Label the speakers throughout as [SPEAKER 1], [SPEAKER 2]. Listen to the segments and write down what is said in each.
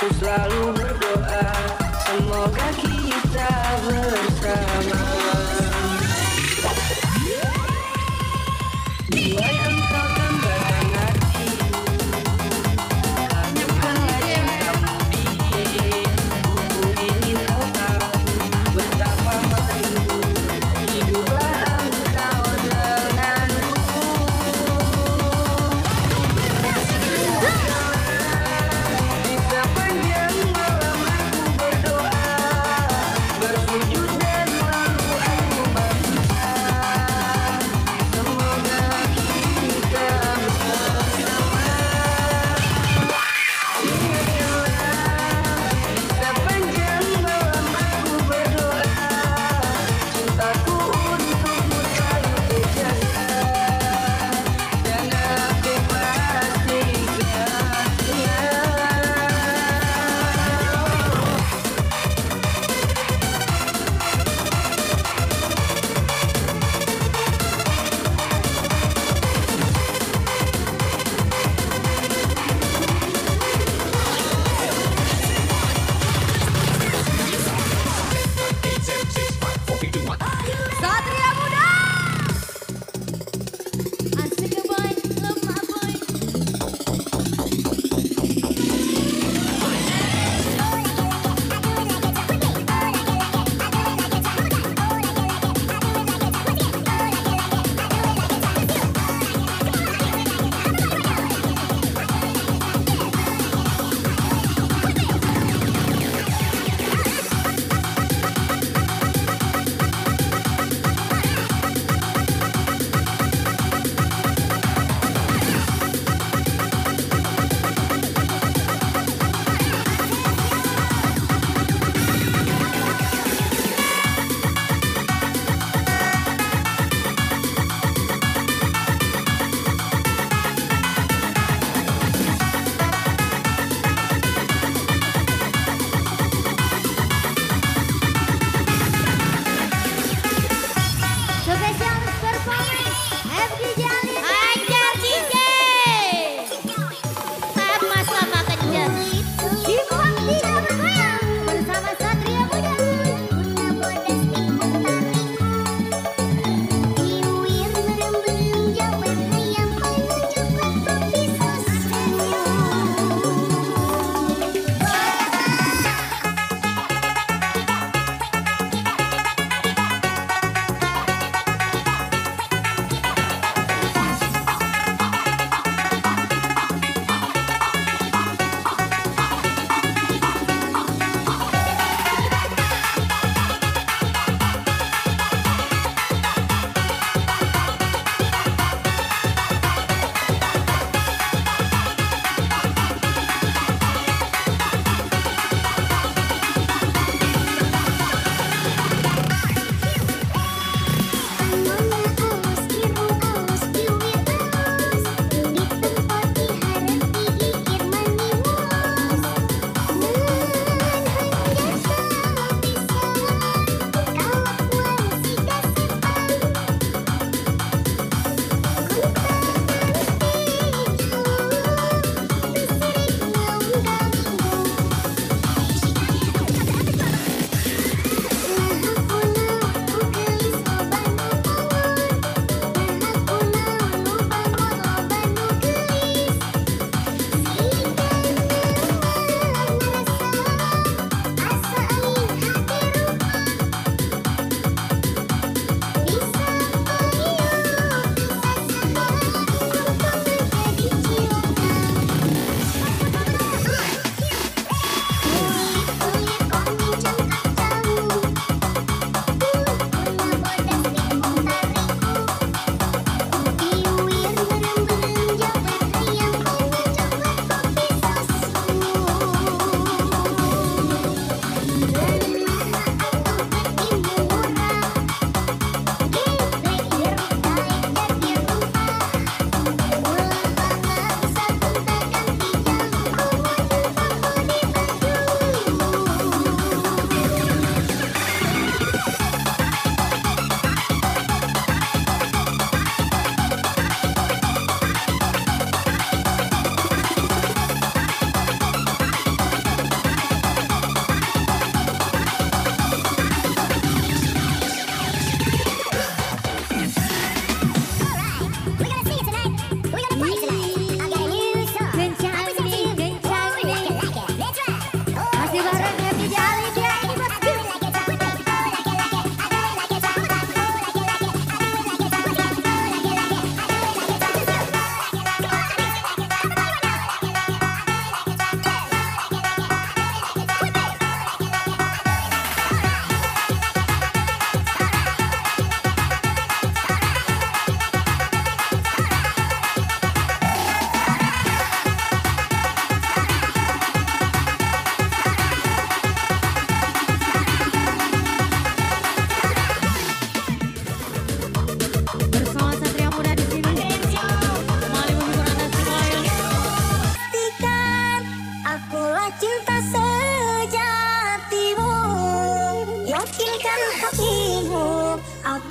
[SPEAKER 1] Aku selalu berdoa, semoga kita bersama. Bila yang kau tambahkan hati, bukanlah cintamu di buku ini kau tahu betapa malu. Hiduplah engkau denganku. Di sepanjang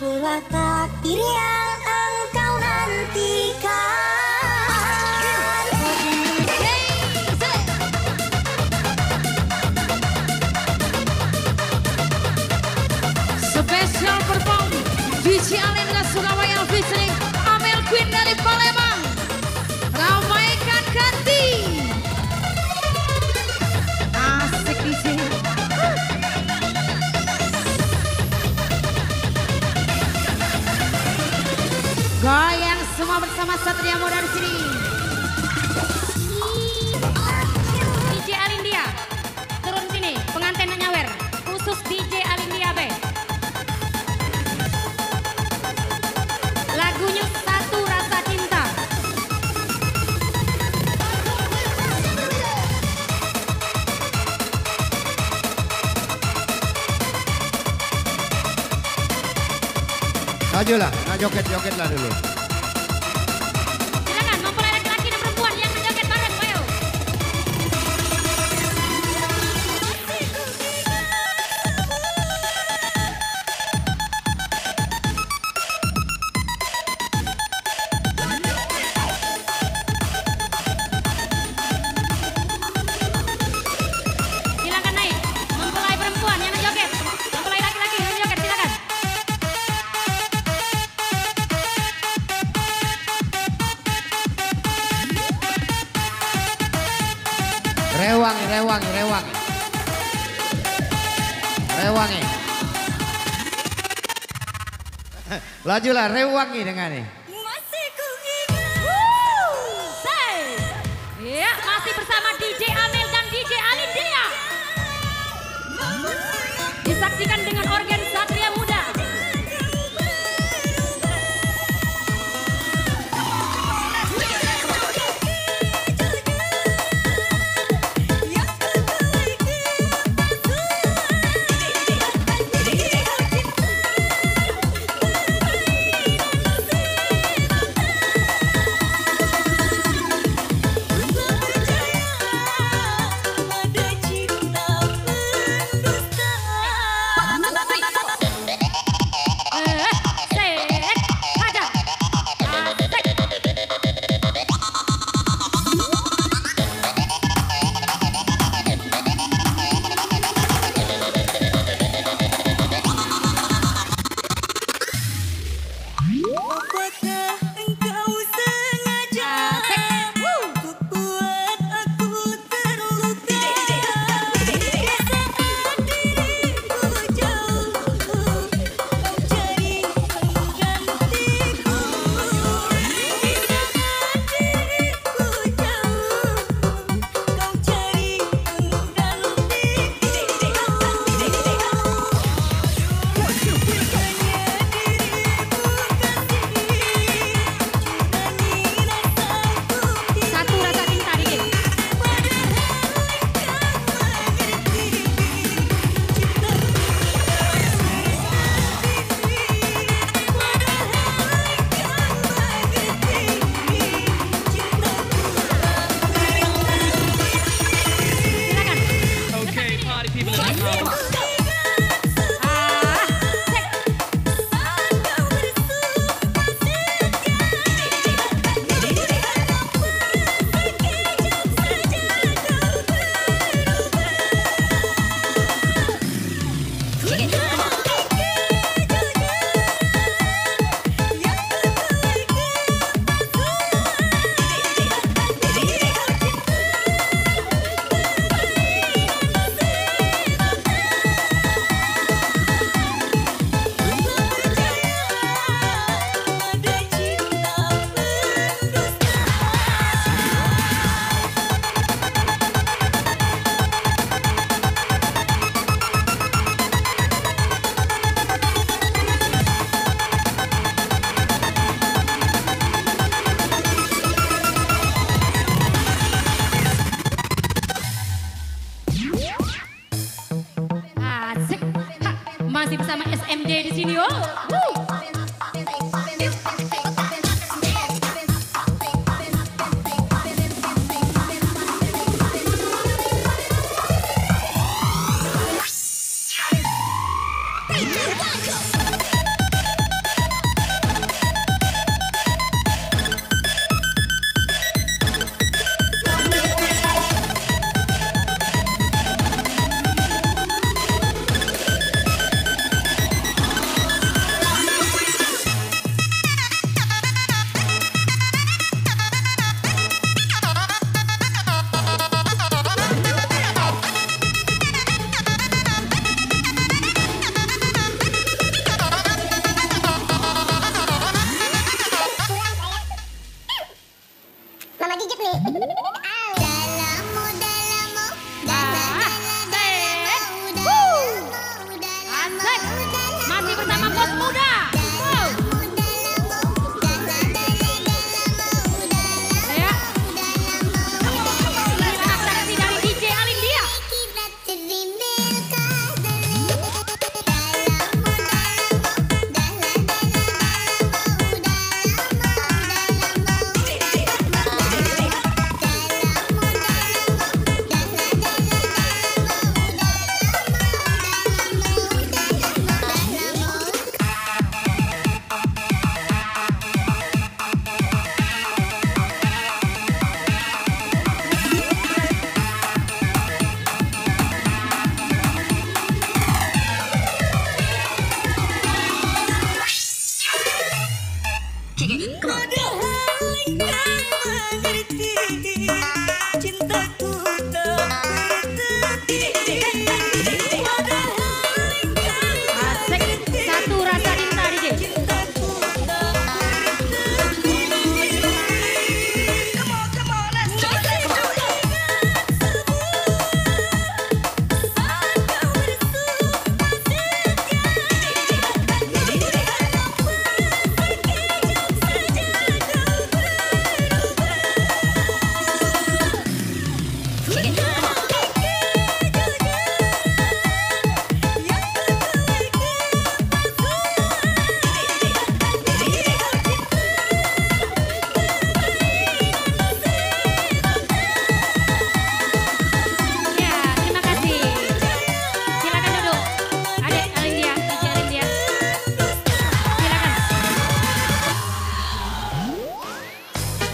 [SPEAKER 2] Apalah takdir yang engkau nantikan.
[SPEAKER 3] Special perform DJ Alendra Surabaya featuring Amel Queen dari Palembang. Ramaikan ganti. Asik DJ. Goyang semua bersama Satria Muda di sini. DJ Alindia, turun sini, pengantin nyawer. Khusus DJ Alindia B. Lagunya Satu Rasa Cinta.
[SPEAKER 4] Majulah, nah joget-joget lah dulu.
[SPEAKER 3] Silakan mempelai laki-laki dan perempuan yang menjoget bareng, ayo. Silakan naik, mempelai perempuan yang menjoget, mempelai laki-laki yang menjoget, silakan.
[SPEAKER 4] Rewangi, rewangi, rewangi. Rewangi. Lajulah, rewangi dengan nih.
[SPEAKER 3] Ya, masih bersama DJ Amel dan DJ Alindia. Disaksikan dengan organ Satria Muda. Masih bersama SMD di sini, oh.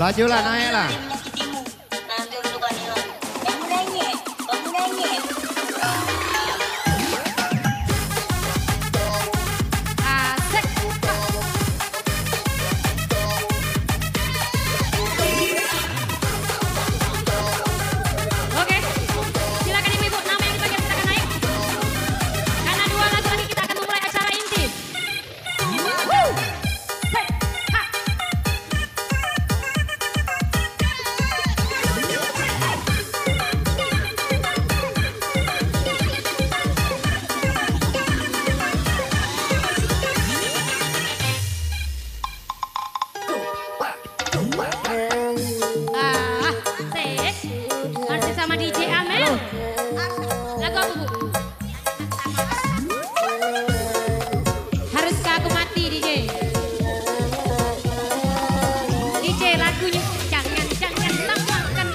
[SPEAKER 4] Lajulah, naiklah.
[SPEAKER 2] Nanti untuk Anila. Bangunannya.
[SPEAKER 3] Asik. Oke, silakan ibu-ibu, nama yang dipanggil silakan naik. Karena 2 lagu lagi kita akan memulai acara inti. Woo! Hey, ha. Asik. Masih sama DJ Amel. Lagu apa, Bu? Haruskah aku mati, DJ? DJ lagunya jangan tambahkan.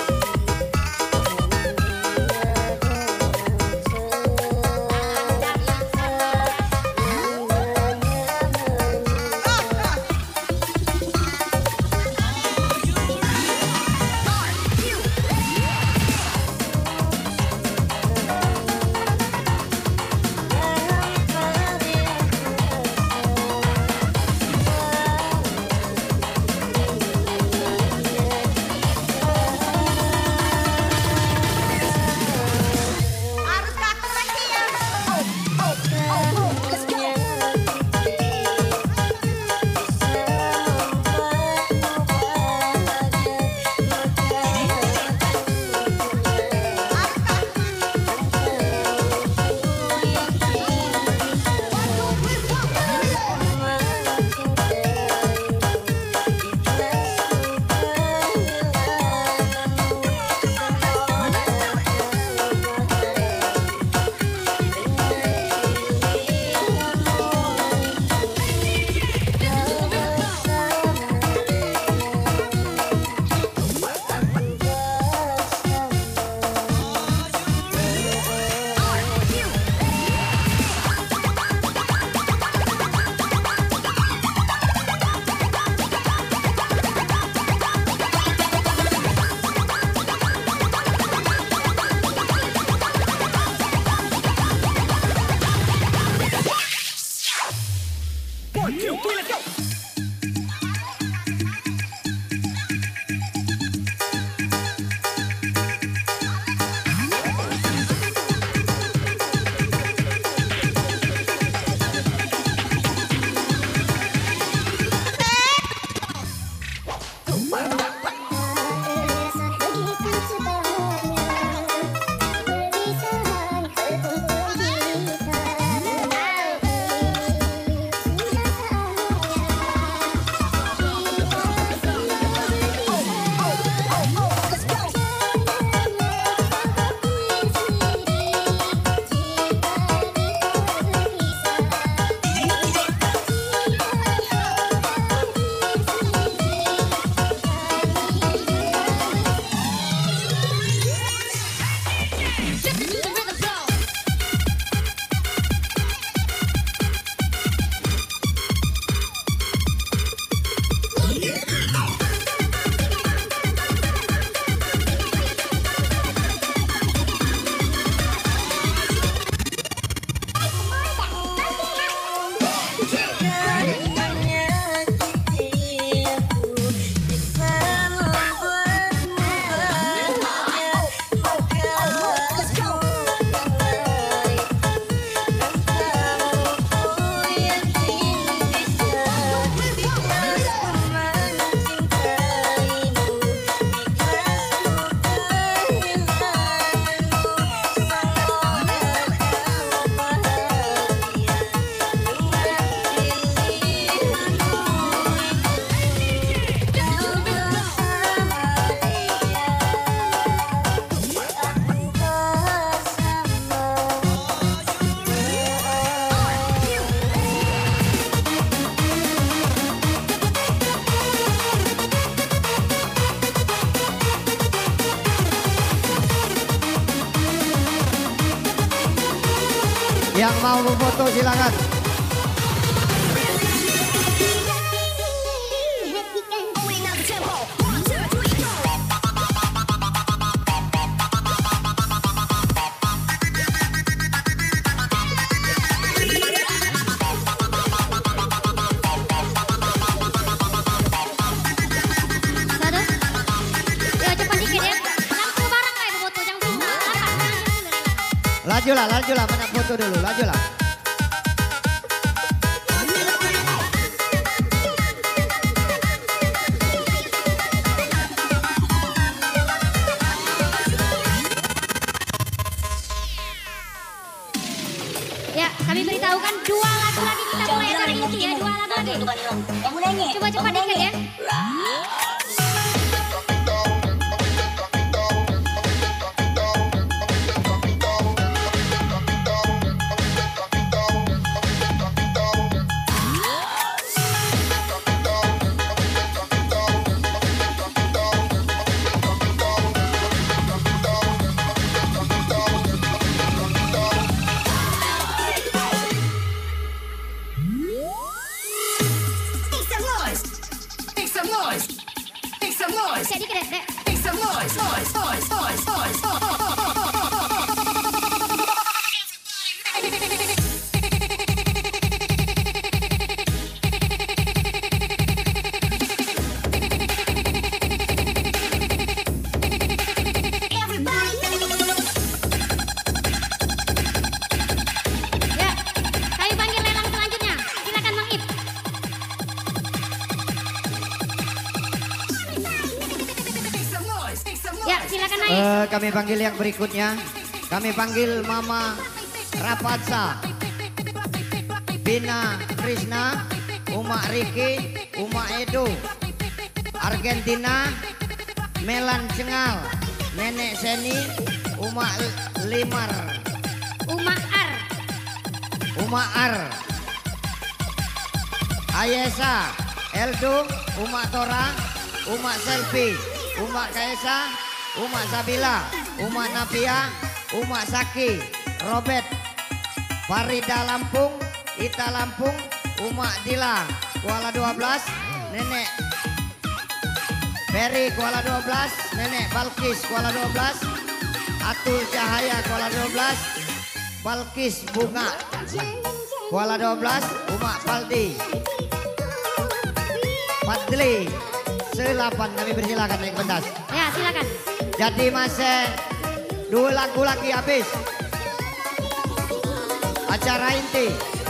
[SPEAKER 4] Yang mau memfoto silakan.
[SPEAKER 2] Happy and going up the tempo.
[SPEAKER 4] Lajulah, mana foto dulu, lajulah.
[SPEAKER 3] Ya, kami beritahukan 2 lagu lagi kita mulai acara inti ya, 2 lagu lagi.
[SPEAKER 2] Yang mulainya.
[SPEAKER 3] Coba cepat dikit ya. Cek dikit deh, Dek. Ya, kami panggil lelang selanjutnya. Silakan Bang Ip. Ya, silakan naik.
[SPEAKER 4] Kami panggil yang berikutnya. Kami panggil Mama Rapatsa, Bina Krishna, Uma Riki, Uma Edo, Argentina, Melan Cengal, Nenek Seni, Uma Limar, Uma Ar, Ayesa, Eldo, Uma Tora, Uma Selfie, Uma Kaesa, Uma Sabila, Uma Nabia, Uma Saki, Robert, Farida Lampung, Ita Lampung, Uma Dila, Kuala 12, Nenek Ferry Kuala 12, Nenek Balkis Kuala 12, Atul Cahaya Kuala 12, Balkis Bunga Kuala 12, Uma Paldi, Fadli Selapan. Kami persilakan naik pentas.
[SPEAKER 3] Ya, silakan.
[SPEAKER 4] Jadi masih 2 lagu lagi habis acara inti.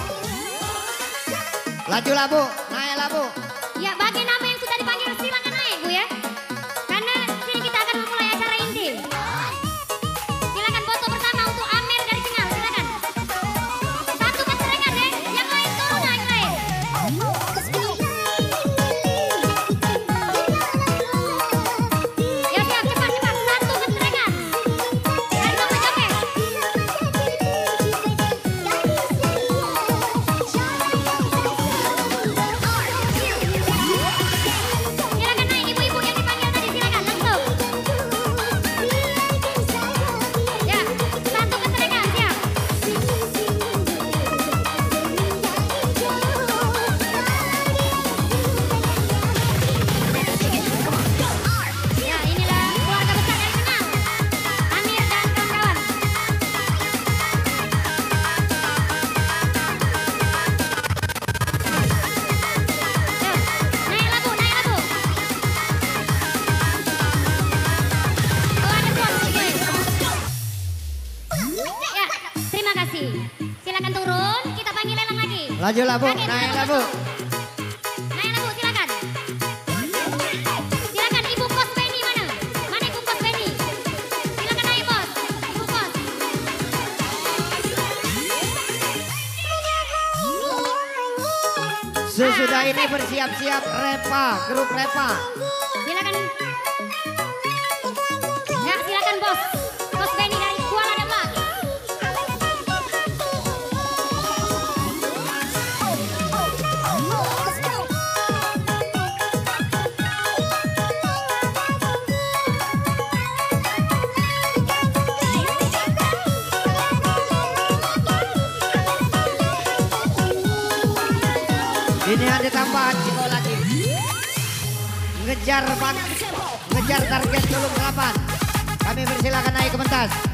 [SPEAKER 4] Lajulah Bu, naiklah Bu.
[SPEAKER 3] Ya, bagi nama yang sudah dipanggil silakan naik Bu ya. Karena sini kita akan memulai acara inti. Silakan foto pertama untuk Amir dari Cengal, silakan. Satu keserengan deh, yang lain turun yang lain. Ya siap, cepat. Satu keserengan. Dan kamu joget. Silakan naik ibu-ibu yang dipanggil tadi, silakan langsung. Ya, satu keserengan, siap. Ya, inilah keluarga besar dari Cengal, Amir dan kawan-kawan. Ya, naiklah Bu. Oh, ada pos, oke. Ya, terima kasih. Silakan turun, kita panggil lelang lagi.
[SPEAKER 4] Lajulah Bu,
[SPEAKER 3] Kaget,
[SPEAKER 4] naiklah Bu.
[SPEAKER 3] Naiklah Bu, silakan. Silakan Ibu Pos Benny mana? Mana Ibu Pos Benny? Silakan naik Bos. Ibu Pos.
[SPEAKER 4] Sesudah ini bersiap-siap Repa, grup Repa.
[SPEAKER 3] Silakan. Ya, silakan Bos. Bos Benny dari Kuala 12.
[SPEAKER 4] Ini ada tambahan Ciko lagi. Ngejar target belum kapan. Kami persilakan naik ke pentas.